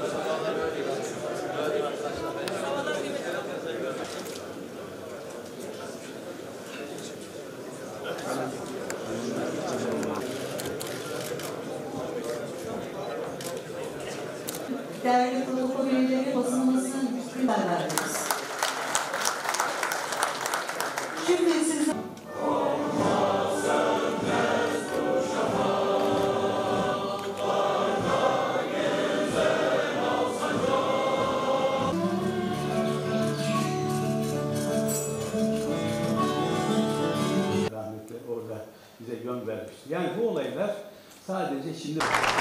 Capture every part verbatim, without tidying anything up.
Değerli protokol üyeleri, basınımızın hükmünden verdiniz. Şimdi size... Rahmetli orada bize yön vermiş. Yani bu olaylar sadece şimdi...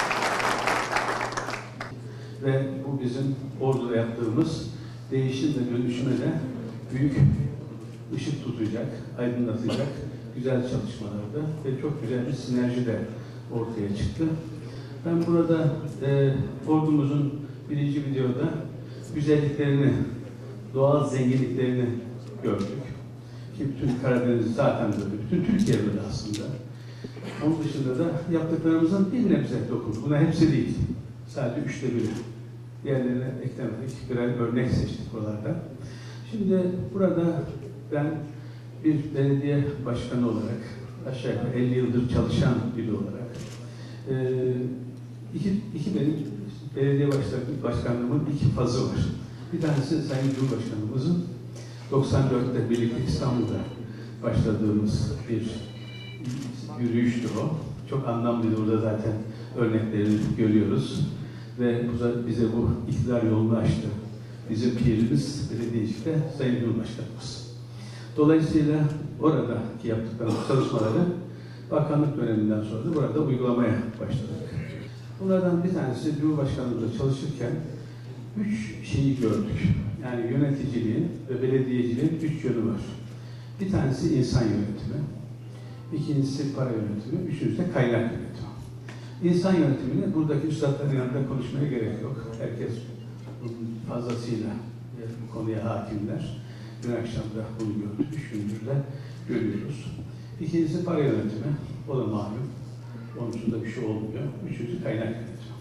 Ve bu bizim orduda yaptığımız değişim ve dönüşüme de büyük ışık tutacak, aydınlatacak güzel çalışmalardı ve çok güzel bir sinerji de ortaya çıktı. Ben burada e, ordumuzun birinci videoda güzelliklerini, doğal zenginliklerini gördük. Ki bütün Karadeniz zaten böyle, bütün Türkiye böyle aslında. Onun dışında da yaptıklarımızın bir nebze dokundu. Buna hepsi değil. Sadece üçte biri. Diğerlerine eklemedik. Birer örnek seçtik buralarda. Şimdi burada ben bir belediye başkanı olarak, aşağı yukarı elli yıldır çalışan biri olarak, e, iki, iki benim belediye başkanlığımın iki fazı var. Bir tanesi Sayın Cumhurbaşkanımızın doksan dörtte birlikte İstanbul'da başladığımız bir yürüyüştü o. Çok anlamlıydı. Burada zaten örneklerini görüyoruz. Ve bu bize bu iktidar yolunu açtı. Bizim pirimiz, belediyecilikte Sayın Cumhurbaşkanımız. Dolayısıyla oradaki yaptıklarımız çalışmaları bakanlık döneminden sonra da burada uygulamaya başladık. Bunlardan bir tanesi Cumhurbaşkanlığımızda çalışırken üç şeyi gördük. Yani yöneticiliğin ve belediyeciliğin üç yönü var. Bir tanesi insan yönetimi, ikincisi para yönetimi, üçüncüsü de kaynak yönetimi. İnsan yönetimini buradaki üstadların yanında konuşmaya gerek yok. Herkes fazlasıyla bu konuya hakimler. Dün akşam da bunu gördük, üç gündür de görüyoruz. İkincisi para yönetimi, o da malum. Onun dışında bir şey olmuyor. Üçüncüsü kaynak yönetimi.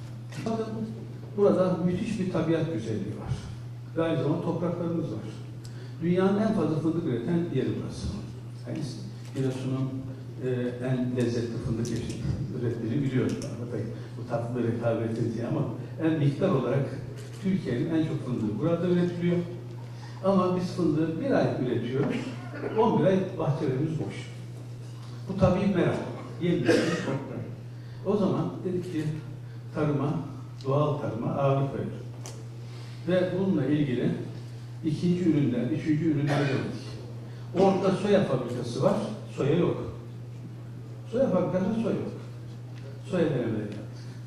Burada müthiş bir tabiat güzelliği var. Ve aynı zamanda topraklarımız var. Dünyanın en fazla fındık üreten yeri burası. Yani Giresun'un e, en lezzetli fındık ürettiğini biliyoruz. Bu tatlı rekabet diye ama en miktar olarak Türkiye'nin en çok fındığı burada üretiliyor. Ama biz fındığı bir ay üretiyoruz, on bir ay bahçelerimiz boş. Bu tabii merak. Yemeyeceğiz. O zaman dedik ki tarıma, doğal tarıma ağırlık verir. Ve bununla ilgili ikinci ürünler, üçüncü ürünler ürettik. Orada soya fabrikası var, soya yok. Soya fabrikasında soya yok. Soya denemeleri yaptık.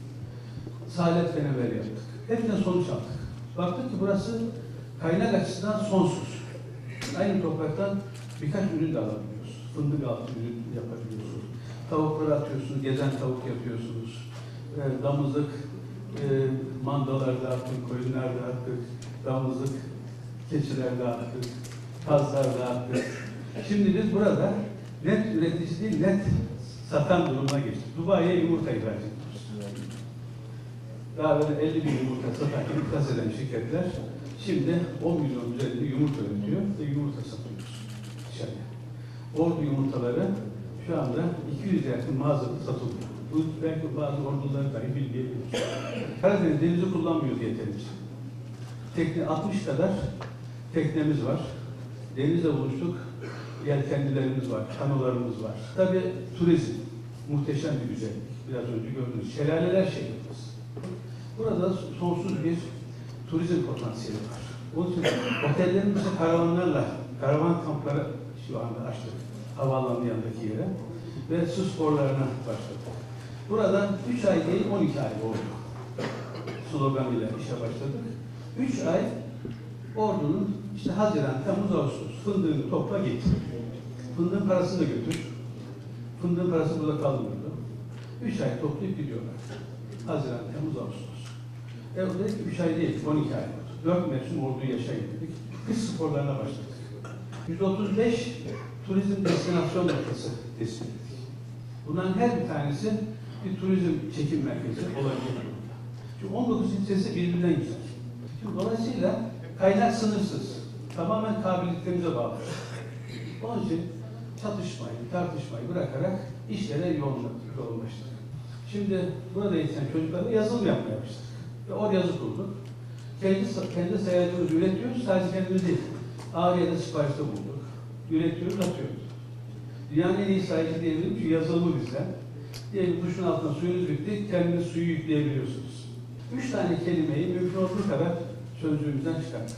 Salep denemeleri yaptık. Hepten sonuç aldık. Baktık ki burası kaynak açısından sonsuz. Aynı topraktan birkaç ürün de alabiliyoruz. Fındık altı ürün yapabiliyorsunuz. Tavukları atıyorsunuz, gezen tavuk yapıyorsunuz. E, damızlık, e, mandalar dağıttık, koyunlar dağıttık, damızlık, keçiler dağıttık, kazlar dağıttık. Şimdi biz burada net üretici değil, net satan durumuna geçtik. Dubai'ye yumurta ihraç ediyoruz. Daha böyle elli bin yumurta satarken iflas eden şirketler şimdi on milyon üzerinde yumurta üretiyor ve yumurta satıyoruz dışarıya. Ordu yumurtaları şu anda iki yüz yakın mağazada satılıyor. Bu belki bazı orduları dahi bilmeyebiliriz. Karadeniz denizi kullanmıyoruz yeterince. Tekne altmış kadar teknemiz var. Denizle buluştuk. Yelkenlilerimiz var, kanolarımız var. Tabii turizm, muhteşem bir güzellik. Biraz önce gördünüz. Şelaleler şehrimiz. Burada sonsuz bir turizm potansiyeli var. Onun için otellerimizi karavanlarla, karavan kampları şu anda açtık. Havaalanı yanındaki yere. Ve su sporlarına başladık. Buradan üç ay değil on iki ay oldu. Sloganıyla işe başladık. üç ay ordunun işte Haziran, Temmuz, Ağustos fındığını topla git. Fındığın parasını da götür. Fındığın parası burada kalmıyordu. üç ay toplayıp gidiyorlar. Haziran, Temmuz, Ağustos. E o dedik ki üç ay değil, on iki ay oldu. dört mevsim orduyu yaşayın dedik. Kış sporlarına başladık. yüz otuz beş turizm destinasyon noktası tespit ettik. Bunların her bir tanesi bir turizm çekim merkezi olabilir. Şu on dokuz ilçesi birbirinden güzel. Şimdi dolayısıyla kaynak sınırsız. Tamamen kabiliyetlerimize bağlı. Onun için çatışmayı, tartışmayı bırakarak işlere yoğunlaştık. Şimdi burada yetişen çocuklara yazılım yapmaya başladık. Ve or yazı kurduk. Kendi, kendi sayacımızı üretiyoruz, sadece kendimiz değil. Ağrı'ya da siparişte bulduk. Üretiyoruz, atıyoruz. Dünyanın en iyi sayıcı diyebilirim çünkü yazılımı bizden. Diyelim duşun altına suyunuz bitti, kendiniz suyu yükleyebiliyorsunuz. Üç tane kelimeyi mümkün olduğu kadar sözlüğümüzden çıkarttık.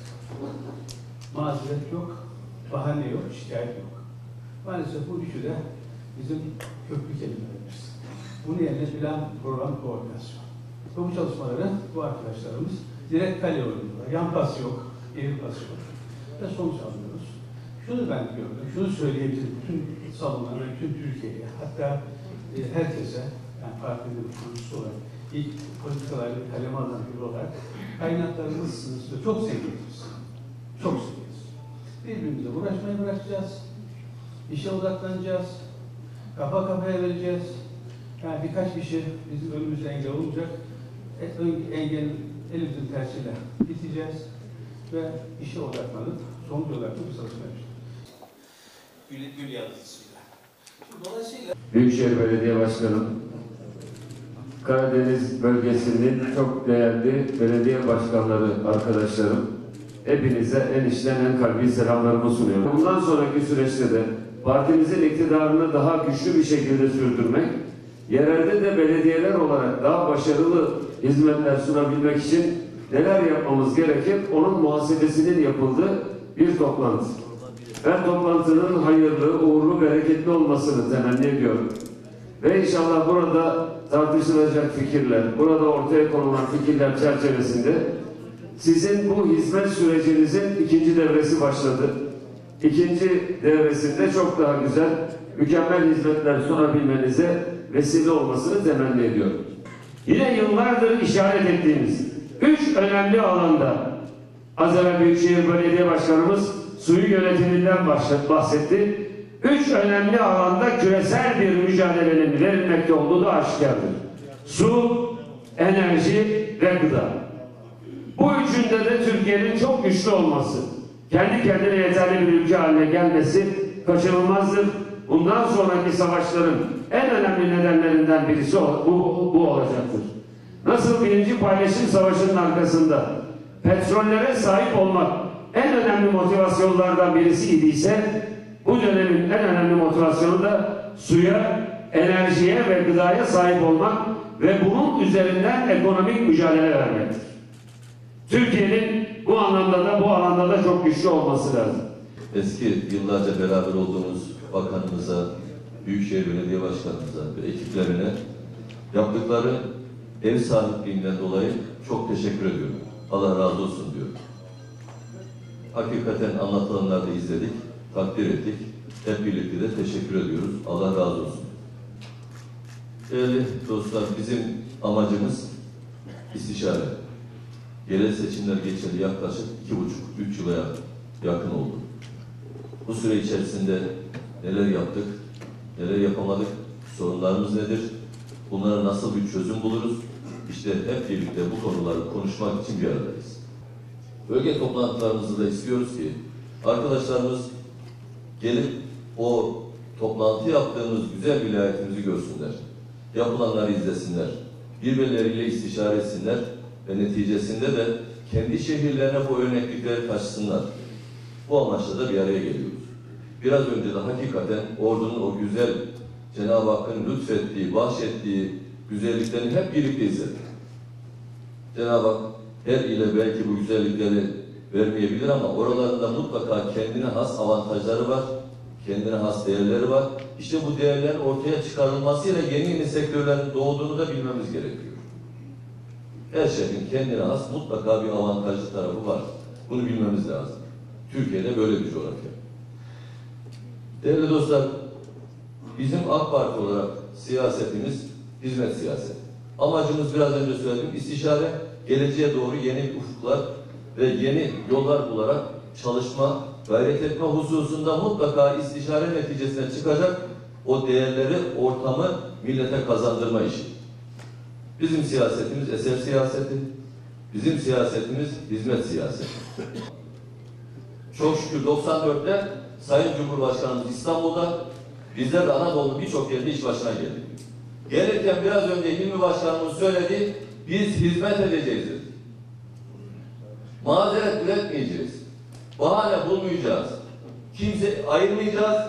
Mazeret yok, bahane yok, şikayet yok. Maalesef bu üçü de bizim köklü kelimelerimiz. Bunun yerine plan, program, koordinasyon. Ve bu çalışmaları bu arkadaşlarımız direkt kale oynuyorlar. Yan pas yok, geri pas yok. Ve sonuç alıyoruz. Şunu ben gördüm, şunu söyleyebilirim bütün salonlara, bütün Türkiye'ye, hatta e, herkese, yani partinin kurucusu olarak, ilk politikaları kaleme alan biri olarak kaynaklarımız sınırsız, çok zenginyiz. Çok zenginyiz. Birbirimize uğraşmayı bırakacağız, işe odaklanacağız, kafa kafaya vereceğiz. Yani birkaç kişi bizim önümüzde engel olacak, engel elimizin tersiyle biteceğiz ve işe odaklanıp sonuç odaklı bir çalışma yapacağız. Gül, gül yazısıyla. Dolayısıyla Büyükşehir Belediye Başkanım, Karadeniz bölgesinin çok değerli belediye başkanları arkadaşlarım, hepinize en içten en kalbi selamlarımı sunuyorum. Bundan sonraki süreçte de partimizin iktidarını daha güçlü bir şekilde sürdürmek, yerelde de belediyeler olarak daha başarılı hizmetler sunabilmek için neler yapmamız gerekir, onun muhasebesinin yapıldığı bir toplantı. Ben toplantının hayırlı, uğurlu, bereketli olmasını temenni ediyorum. Ve inşallah burada tartışılacak fikirler, burada ortaya konulan fikirler çerçevesinde sizin bu hizmet sürecinizin ikinci devresi başladı. İkinci devresinde çok daha güzel, mükemmel hizmetler sunabilmenize vesile olmasını temenni ediyorum. Yine yıllardır işaret ettiğimiz üç önemli alanda az evvel Büyükşehir Belediye Başkanımız suyu yönetiminden bahsetti. Üç önemli alanda küresel bir mücadelenin verilmekte olduğu da aşikardır. Su, enerji ve gıda. Bu üçünde de Türkiye'nin çok güçlü olması, kendi kendine yeterli bir ülke haline gelmesi kaçınılmazdır. Bundan sonraki savaşların en önemli nedenlerinden birisi bu, bu, bu olacaktır. Nasıl birinci paylaşım savaşının arkasında petrollere sahip olmak en önemli motivasyonlardan birisi idiyse, bu dönemin en önemli motivasyonu da suya, enerjiye ve gıdaya sahip olmak ve bunun üzerinden ekonomik mücadele vermektir. Türkiye'nin bu anlamda da bu alanda da çok güçlü olması lazım. Eski yıllarca beraber olduğumuz bakanımıza, Büyükşehir Belediye Başkanımıza ve ekiplerine yaptıkları ev sahipliğinden dolayı çok teşekkür ediyorum. Allah razı olsun diyorum. Hakikaten anlatılanları da izledik, takdir ettik. Hep birlikte de teşekkür ediyoruz. Allah razı olsun. Değerli dostlar, bizim amacımız istişare. Yerel seçimler geçeli yaklaşık iki buçuk, üç yıla yakın oldu. Bu süre içerisinde neler yaptık, neler yapamadık, sorunlarımız nedir, bunlara nasıl bir çözüm buluruz? İşte hep birlikte bu konuları konuşmak için bir aradayız. Bölge toplantılarımızı da istiyoruz ki arkadaşlarımız gelip o toplantı yaptığımız güzel vilayetimizi görsünler. Yapılanları izlesinler. Birbirleriyle istişare etsinler ve neticesinde de kendi şehirlerine bu örneklikleri taşısınlar. Bu amaçla da bir araya geliyoruz. Biraz önce de hakikaten ordunun o güzel Cenab-ı Hakk'ın lütfettiği, bahşettiği güzelliklerini hep birlikte izledik. Cenab-ı Hak her ile belki bu güzellikleri vermeyebilir ama oralarında mutlaka kendine has avantajları var, kendine has değerleri var. İşte bu değerlerin ortaya çıkarılmasıyla yeni yeni sektörlerin doğduğunu da bilmemiz gerekiyor. Her şehrin kendine has mutlaka bir avantajlı tarafı var. Bunu bilmemiz lazım. Türkiye'de böyle bir coğrafya. Değerli dostlar, bizim AK Parti olarak siyasetimiz hizmet siyaseti. Amacımız biraz önce söyledim, istişare, geleceğe doğru yeni ufuklar ve yeni yollar bularak çalışma, gayret etme hususunda mutlaka istişare neticesine çıkacak o değerleri, ortamı millete kazandırma işi. Bizim siyasetimiz eser siyaseti, bizim siyasetimiz hizmet siyaseti. Çok şükür doksan dörtte Sayın Cumhurbaşkanımız İstanbul'da, bizler de Anadolu'nun birçok yerinde iş başına geldik. Gelirken biraz önce Hilmi Başkanımız söyledi, biz hizmet edeceğiz dedi. Mazeret üretmeyeceğiz. Bahane bulmayacağız. Kimse ayırmayacağız.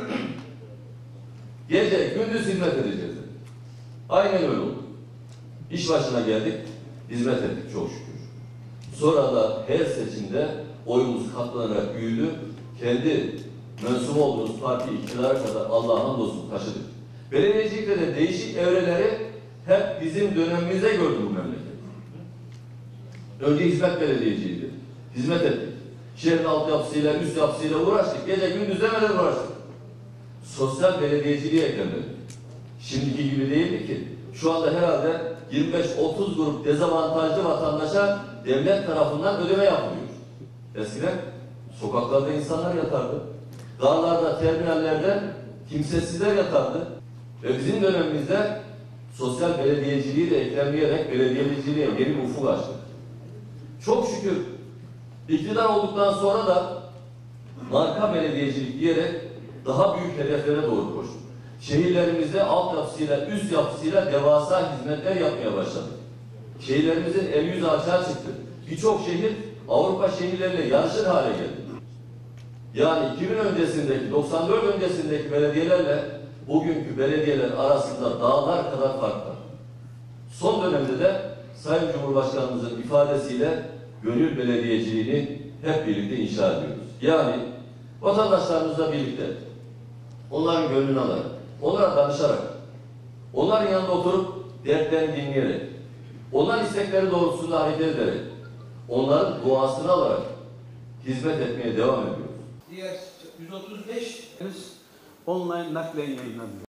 Gece gündüz hizmet edeceğiz dedi. Aynen öyle oldu. İş başına geldik, hizmet ettik çok şükür. Sonra da her seçimde oyumuz katlanarak büyüdü. Kendi mensup olduğumuz parti iktidara kadar Allah'a hamdolsun taşıdık. Belediyecilikte de değişik evreleri hep bizim dönemimizde gördü bu memleket. Önce hizmet belediyeciliğiydi. Hizmet ettik. Şehrin altyapısıyla, üst yapısıyla uğraştık. Gece gündüz demeden uğraştık. Sosyal belediyeciliğe eklemedik. Şimdiki gibi değildi ki. Şu anda herhalde yirmi beş otuz grup dezavantajlı vatandaşa devlet tarafından ödeme yapılıyor. Eskiden sokaklarda insanlar yatardı. Dağlarda, terminallerde kimsesizler yatardı. Ve bizim dönemimizde sosyal belediyeciliği de eklemleyerek belediyeciliğe yeni bir ufuk açtık. Çok şükür iktidar olduktan sonra da marka belediyecilik diyerek daha büyük hedeflere doğru koştuk. Şehirlerimizde altyapısıyla, üst yapısıyla devasa hizmetler yapmaya başladık. Şehirlerimizin el yüzü açığa çıktı. Birçok şehir Avrupa şehirleriyle yarışır hale geldi. Yani iki bin öncesindeki, doksan dört öncesindeki belediyelerle bugünkü belediyeler arasında dağlar kadar fark var. Son dönemde de Sayın Cumhurbaşkanımızın ifadesiyle gönül belediyeciliğini hep birlikte inşa ediyoruz. Yani vatandaşlarımızla birlikte, onların gönlünü alarak, onlara danışarak, onların yanında oturup dertlerini dinleyerek, onların istekleri doğrultusunda hareket ederek, onların duasını alarak hizmet etmeye devam ediyoruz. Diğer yüz otuz beş online naklen yayınlanıyor.